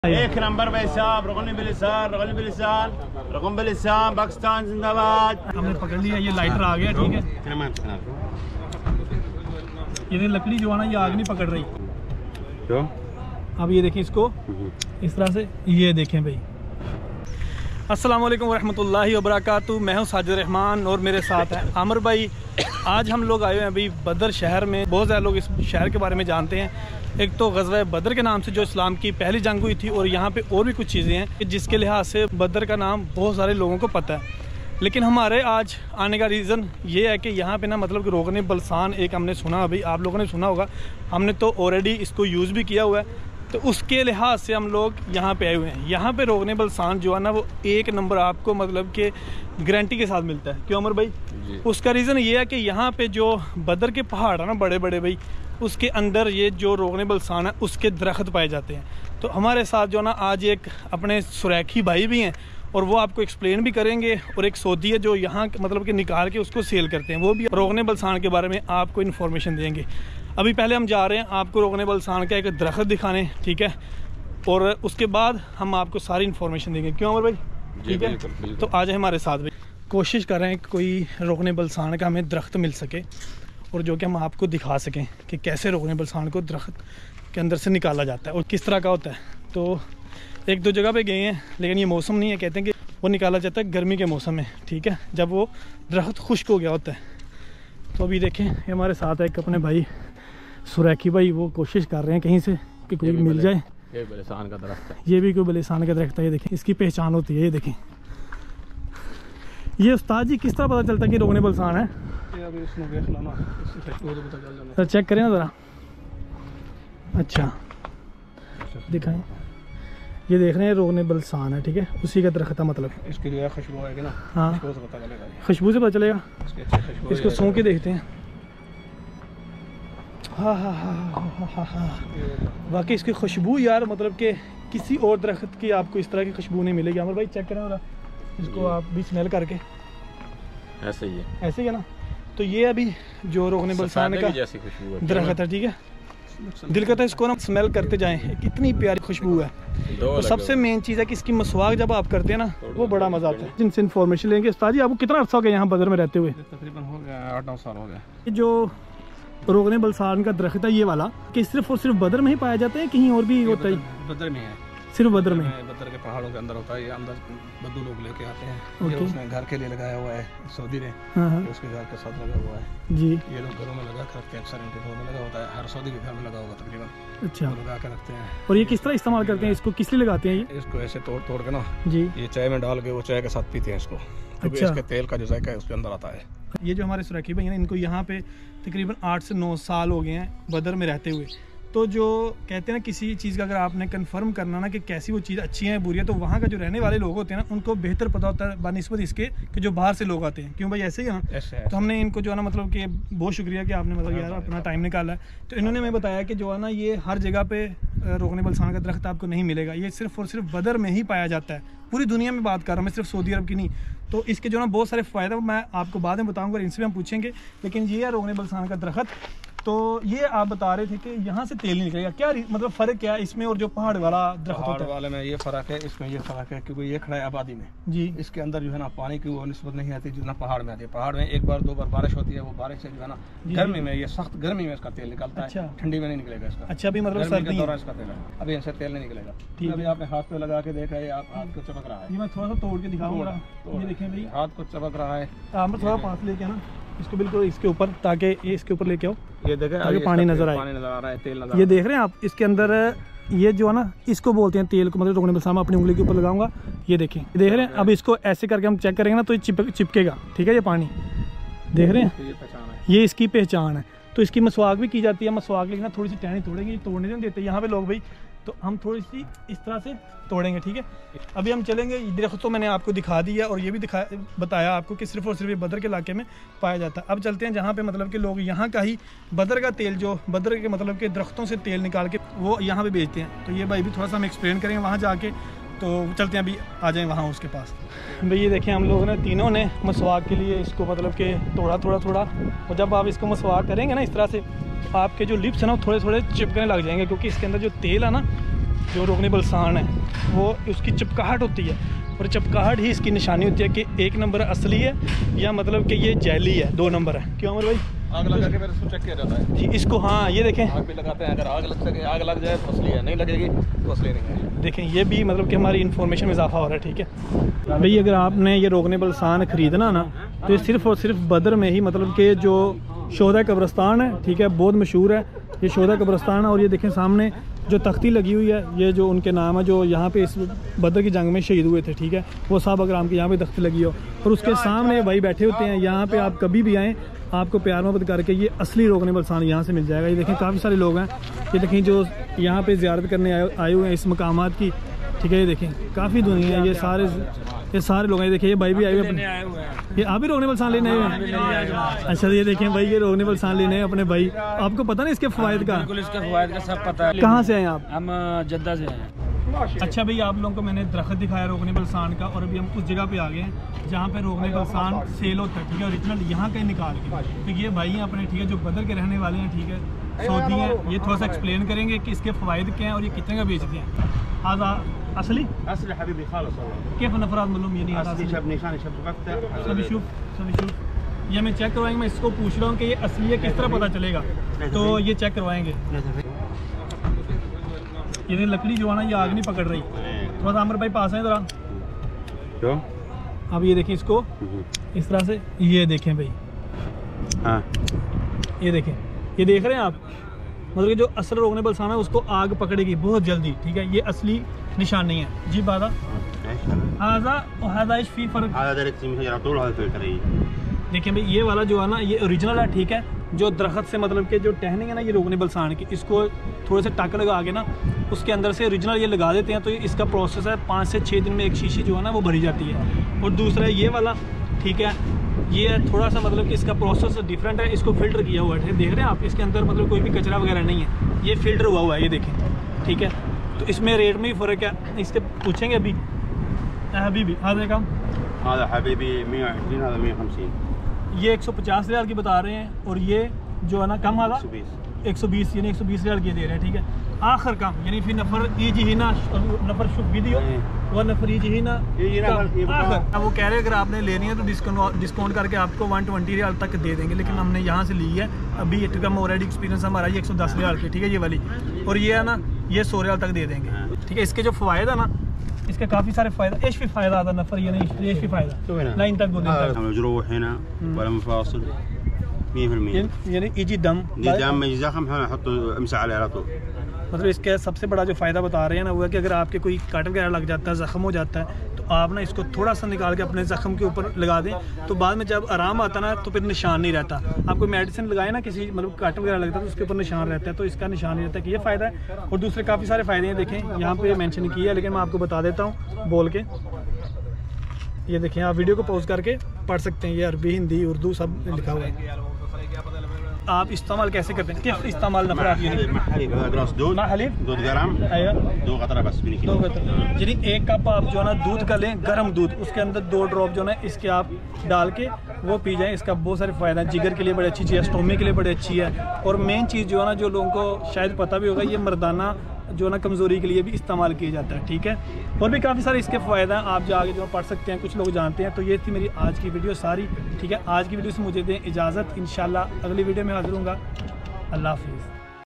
एक नंबर भाई साहब, रगन बिलिसान पाकिस्तान जिंदाबाद। हमने पकड़ लिया, ये लाइटर आ गया, ठीक है। ये लकड़ी जो है ना, ये आग नहीं पकड़ रही। क्यों? अब ये देखें इसको इस तरह से, ये देखें भाई। अस्सलाम वालेकुम वरहमतुल्लाहि वबरकातुहू। मैं हूँ साजिद रहमान और मेरे साथ है आमिर भाई। आज हम लोग आए हुए हैं अभी बदर शहर में। बहुत ज़्यादा लोग इस शहर के बारे में जानते हैं। एक तो ग़ज़वा बदर के नाम से जो इस्लाम की पहली जंग हुई थी, और यहाँ पे और भी कुछ चीज़ें हैं जिसके लिहाज से बदर का नाम बहुत सारे लोगों को पता है। लेकिन हमारे आज आने का रीज़न ये है कि यहाँ पे ना मतलब कि रोगन बलसान एक हमने सुना, अभी आप लोगों ने सुना होगा, हमने तो ऑलरेडी इसको यूज़ भी किया हुआ है। तो उसके लिहाज से हम लोग यहाँ पे आए हुए हैं। यहाँ पे रोगन बलसान जो है ना, वो एक नंबर आपको मतलब कि गारंटी के साथ मिलता है। क्यों अमर भाई? उसका रीज़न ये है कि यहाँ पे जो बदर के पहाड़ है ना, बड़े बड़े भाई, उसके अंदर ये जो रोगन बलसान है उसके दरख्त पाए जाते हैं। तो हमारे साथ जो ना आज एक अपने सुरैखी भाई भी हैं, और वो आपको एक्सप्लेन भी करेंगे। और एक सऊदी है जो यहाँ मतलब कि निकाल के उसको सेल करते हैं, वो भी रोगन बलसान के बारे में आपको इन्फॉर्मेशन देंगे। अभी पहले हम जा रहे हैं आपको रोगन बलसान का एक दरख्त दिखाने, ठीक है, और उसके बाद हम आपको सारी इन्फॉर्मेशन देंगे। क्यों अमर भाई? ठीक है, तो आ जाए हमारे साथ भाई। कोशिश कर रहे हैं कोई रोगन बलसान का हमें दरख्त मिल सके, और जो कि हम आपको दिखा सकें कि कैसे रोगन बलसान को दरख्त के अंदर से निकाला जाता है और किस तरह का होता है। तो एक दो जगह पे गए हैं, लेकिन ये मौसम नहीं है। कहते हैं कि वो निकाला जाता है गर्मी के मौसम में, ठीक है, जब वो दरख्त खुश्क हो गया होता है। तो अभी देखें, ये हमारे साथ है एक अपने भाई सुरैखी भाई, वो कोशिश कर रहे हैं कहीं से कि कोई मिल जाए। ये बलिसान का दरख्त है, ये भी कोई बलिसान का दरख्त है। ये देखें, इसकी पहचान होती है। ये देखें, ये उस्ताद जी किस तरह पता चलता है कि रोगन बलसान है? तो चेक करें ना ज़रा। अच्छा दिखाएं, ये देख रहे हैं रोगन बलसान है, ठीक है, उसी का दरख्त है। मतलब इसकी जो है खुशबू आएगी ना, हाँ, खुशबू से पता चलेगा। खुशबू से पता चलेगा। इसको सूंघ के देखते हैं। हाँ हाँ हाँ हाँ हाँ, बाकी इसकी खुशबू यार मतलब कि किसी और दरख्त की आपको इस तरह की खुशबू नहीं मिलेगी। अमर भाई चेक करें ज़रा, इसको आप भी स्मेल करके। ऐसे ही है, ऐसे ही है ना। तो ये अभी जो रोगन बलसान का दरख्त है, ठीक है, दिल करता है इसको ना स्मेल करते जाएं, कितनी प्यारी खुशबू है। तो सबसे मेन चीज़ है कि इसकी मसवाक जब आप करते हैं ना, वो बड़ा मज़ा आता है। जिनसे इन्फॉर्मेशन लेंगे। उस्ताद जी आपको कितना अर्सा हो गया यहाँ बदर में रहते हुए? तकरीबन हो गया 8-9 साल हो गया। जो रोगन बलसान का दरख्त है ये वाला, कि सिर्फ और सिर्फ बदर में ही पाया जाता है, कहीं और भी होता है? बदर में है, सिर्फ बदर में। बदर के पहाड़ों के अंदर होता है। ये अंदर बद्दू लोग लेके आते हैं। ये उसने घर के लिए लगाया हुआ है सऊदी ने, उसके घर के साथ लगा हुआ है जी। ये लोग घरों में लगा कर रखते हैं, अक्सर इनके घरों में लगा होता है, हर सऊदी के घर में लगा होगा तकरीबन। अच्छा, लगा कर रखते हैं। और ये किस तरह इस्तेमाल करते हैं इसको, किस लिए लगाते हैं ये? इसको ऐसे तोड़ तोड़ के ना जी, ये चाय में डाल के वो चाय के साथ पीते हैं इसको। अच्छा, इसके तेल का जो जायका है उसके अंदर आता है। ये जो हमारे सुरैखी भाई हैं, इनको यहाँ पे तकरीबन 8 से 9 साल हो गए हैं बदर में रहते हुए। तो जो कहते हैं ना, किसी चीज़ का अगर आपने कंफर्म करना ना कि कैसी वो चीज़ अच्छी है बुरी है, तो वहाँ का जो रहने वाले लोग होते हैं ना, उनको बेहतर पता होता है बनिस्बत इसके कि जो बाहर से लोग आते हैं। क्यों भाई? ऐसे ही है ना। ऐसे तो हमने इनको जो है ना मतलब कि बहुत शुक्रिया कि आपने मतलब यार अपना टाइम निकाला है। तो इन्होंने हमें बताया कि जो है ना, ये हर जगह पे रोगन बलसान का दरख्त आपको नहीं मिलेगा। ये सिर्फ और सिर्फ बदर में ही पाया जाता है। पूरी दुनिया में बात कर रहा हूँ मैं, सिर्फ सऊदी अरब की नहीं। तो इसके जो ना बहुत सारे फ़ायदे मैं आपको बाद में बताऊँगा, इनसे भी हम पूछेंगे। लेकिन ये है रोगन बलसान का दरख्त। तो ये आप बता रहे थे कि यहाँ से तेल नहीं निकलेगा, क्या मतलब फ़र्क क्या है इसमें और जो पहाड़ वाला दरख्त होता है? वाले में ये फ़र्क है, इसमें ये फ़र्क है क्योंकि ये खड़ा है आबादी में जी। इसके अंदर जो है ना पानी की वो निस्बत नहीं आती जितना पहाड़ में आती है। पहाड़ में एक बार 2 बार बारिश होती है, वो बारिश से जो है ना गर्मी में, ये सख्त गर्मी में इसका तेल निकलता है। ठंडी में नहीं निकलेगा इसका। अच्छा, अभी मतलब सर्दी के दौरान इसका तेल है, अभी इनसे तेल नहीं निकलेगा। अभी आपने हाथ पे लगा के देखा है, आप हाथ को चमक रहा है। ये मैं थोड़ा सा तोड़ के दिखाऊंगा, ये देखें भाई, हाथ को चमक रहा है। आप थोड़ा पास लेके आना इसको, बिल्कुल इसके ऊपर, ताकि ये इसके ऊपर लेके आओ। ये देखें, ताकि पानी नजर आए। पानी नजर आ रहा है, तेल नजर। ये देख रहे हैं आप, इसके अंदर ये जो है ना, इसको बोलते हैं तेल को। मतलब रोगन बलसान अपनी उंगली के ऊपर लगाऊंगा, ये देखें, देख रहे हैं। अब इसको ऐसे करके हम चेक करेंगे ना, तो ये चिपकेगा, ठीक है। ये पानी देख रहे हैं, ये इसकी पहचान है। तो इसकी मसवाक भी की जाती है। मसवाक लेकिन थोड़ी सी टहनी तोड़ेंगे, तोड़ने नहीं देते यहाँ पे लोग भाई। तो हम थोड़ी सी इस तरह से तोड़ेंगे, ठीक है। अभी हम चलेंगे। दरख्त तो मैंने आपको दिखा दिया, और ये भी बताया आपको कि सिर्फ और सिर्फ ये बदर के इलाके में पाया जाता है। अब चलते हैं जहाँ पे मतलब कि लोग यहाँ का ही बदर का तेल, जो बदर के मतलब के दरख्तों से तेल निकाल के वो यहाँ पे बेचते हैं। तो ये भाई भी थोड़ा सा हम एक्सप्लेन करेंगे वहाँ जाके। तो चलते हैं, अभी आ जाएँ वहाँ उसके पास। भाई ये देखें, हम लोगों ने तीनों ने मसवाक के लिए इसको मतलब कि तोड़ा थोड़ा। और जब आप इसको मसवाक करेंगे ना इस तरह से, आपके जो लिप्स हैं ना थोड़े थोड़े चिपकने लग जाएंगे, क्योंकि इसके अंदर जो तेल है ना जो रोकने बलसान है वो उसकी चपकाहट होती है, और चपकाहट ही इसकी निशानी होती है कि एक नंबर असली है या मतलब कि ये जैली है, 2 नंबर है। क्यों अमर भाई? आग लगा के फिर इसको चेक किया जाता है जी इसको। हाँ ये देखें, आग भी लगाते हैं, अगर आग लग सके, आग लग जाए तो असली है, नहीं लगेगी तो असली नहीं है। देखें ये भी मतलब कि हमारी इन्फॉर्मेशन में इजाफा हो रहा है। ठीक है भाई, अगर आपने ये रोकने बलसान ख़रीदना ना तो ये सिर्फ़ और सिर्फ बदर में ही, मतलब कि जो शोधा कब्रस्तान है, ठीक है, बहुत मशहूर है ये शोधा कब्रस्तान है। और ये देखें सामने जो तख्ती लगी हुई है, ये जो उनके नाम है, जो यहाँ पे इस बदर की जंग में शहीद हुए थे, ठीक है, वो साहब अगर आपकी यहाँ पे तख्ती लगी हो और उसके सामने भाई बैठे होते हैं। यहाँ पे आप कभी भी आएँ, आपको प्यार मोहब्बत करके ये असली रोकने बलसान यहाँ से मिल जाएगा। ये देखें काफ़ी सारे लोग हैं, ये देखें जो यहाँ पे ज़ियारत करने आए हुए हैं इस मकामात की, ठीक है। ये देखें काफ़ी दुनिया है, ये सारे लोग हैं। ये देखिए ये भाई भी आए हुए हैं, ये आप भी रोकने बलसान लेने आए हैं? अच्छा ये देखें भाई ये रोकने बलसान लेने हैं अपने भाई। आपको पता नहीं इसके फ़वाइद का? बिल्कुल इसके फ़वाइद का सब पता है। कहाँ से आए आप? हम जद्दा से हैं। अच्छा भाई, आप लोगों को मैंने दरख्त दिखाया रोकने बलसान का, और अभी हम उस जगह पे आ गए हैं जहाँ पे रोकने बलसान सेल होता है, ठीक है, ओरिजिनल यहाँ का ही निकाल के। तो ये भाई हैं अपने, ठीक है, जो बदर के रहने वाले हैं, ठीक है, सऊदी हैं। ये थोड़ा सा एक्सप्लेन करेंगे कि इसके फ़वाइद क्या हैं और ये कितने का बेचते हैं। आजा असली असली हबीबी खालस والله كيف नफरात मालूम ये नहीं आता? असली शब निशान शब वक्त सभी शुभ ये हमें चेक करवाएंगे। मैं इसको पूछ रहा हूँ कि ये असली है, किस तरह पता चलेगा, तो ये चेक करवाएंगे। ये लकड़ी जो है ना ये आग नहीं पकड़ रही। थोड़ा सा आमिर भाई पास है ज़रा, क्यों? अब ये देखें इसको इस तरह से, ये देखें भाई, हाँ ये देखें, ये देख रहे हैं आप, मतलब कि जो असल रोकने बलसान है उसको आग पकड़ेगी बहुत जल्दी, ठीक है, ये असली निशानी है जी। बादा फी फ़र्क। देखिए भाई ये वाला जो है ना ये ओरिजिनल है, ठीक है, जो दरख्त से मतलब कि जो टहनी है ना ये रोकने बलसान की, इसको थोड़े से टाँके लगा के ना उसके अंदर से ओरिजिनल ये लगा देते हैं। तो इसका प्रोसेस है 5 से 6 दिन में एक शीशी जो है ना वो भरी जाती है। और दूसरा ये वाला, ठीक है, ये थोड़ा सा मतलब कि इसका प्रोसेस डिफरेंट है, इसको फ़िल्टर किया हुआ है, देख रहे हैं आप, इसके अंदर मतलब कोई भी कचरा वगैरह नहीं है, ये फ़िल्टर हुआ हुआ है, ये देखें, ठीक है। तो इसमें रेट में ही फ़र्क है, इसके पूछेंगे अभी। हबीबी आधे काम हबीबी 120 هذا 150। ये 150 रियाल की बता रहे हैं, और ये जो है ना कम आधा 120 यानी 120 रियाल की दे रहे हैं, ठीक है। आखिर कम यानी फिर नफर ईजी ही ना नफर शुभ वीडियो और नफर ईजी ही ना आखिर। अब वो कह रहे हैं अगर आपने लेनी है तो डिस्काउंट करके आपको 120 रियाल तक दे देंगे, लेकिन हमने यहाँ से ली है अभी। ये कम ऑलरेडी एक्सपीरियंस हमारा ये 110 रियाल की, ठीक है, ये वाली, और ये है ना ये 100 रियाल तक दे देंगे, ठीक है। इसके जो फ़वाइद है ना, इसके काफ़ी सारे फ़ायदा, एश भी फ़ायदा आता नफर ये नहीं एश भी फ़ायदा लाइन तक 2 दिन तक مجروح هنا ولا مفاصل 100%، यानी इजी दम में जख्म है हटो امسح عليه على طول। मतलब इसका सबसे बड़ा जो फ़ायदा बता रहे हैं ना वो है कि अगर आपके कोई काट वगैरह लग जाता है, ज़ख्म हो जाता है, तो आप ना इसको थोड़ा सा निकाल के अपने ज़ख्म के ऊपर लगा दें, तो बाद में जब आराम आता ना तो फिर निशान नहीं रहता। आप कोई मेडिसिन लगाए ना किसी मतलब काट वगैरह लगता है तो उसके ऊपर निशान रहता है, तो इसका निशान नहीं रहता कि ये फ़ायदा है। और दूसरे काफ़ी सारे फ़ायदे हैं, देखें यहाँ पर मेंशन किया है, लेकिन मैं आपको बता देता हूँ बोल के। ये देखें, आप वीडियो को पॉज करके पढ़ सकते हैं, ये अरबी हिंदी उर्दू सब लिखा हुआ है। आप इस्तेमाल कैसे करते हैं? किस इस्तेमाल नफरात यानी 1 कप आप जो है ना दूध का लें, गर्म दूध, उसके अंदर 2 ड्रॉप जो है ना इसके आप डाल के वो पी जाएं। इसका बहुत सारे फ़ायदा है, जिगर के लिए बड़ी अच्छी चीज़ है, स्टोमी के लिए बड़ी अच्छी है। और मेन चीज़ जो है ना जो लोगों को शायद पता भी होगा, ये मर्दाना जो है ना कमज़ोरी के लिए भी इस्तेमाल किया जाता है, ठीक है। और भी काफ़ी सारे इसके फ़ायदा हैं, आप जाके जो पढ़ सकते हैं, कुछ लोग जानते हैं। तो ये थी मेरी आज की वीडियो सारी, ठीक है। आज की वीडियो से मुझे दें इजाज़त, इंशाल्लाह अगली वीडियो में हाज़िर होऊंगा। अल्लाह हाफ़िज़।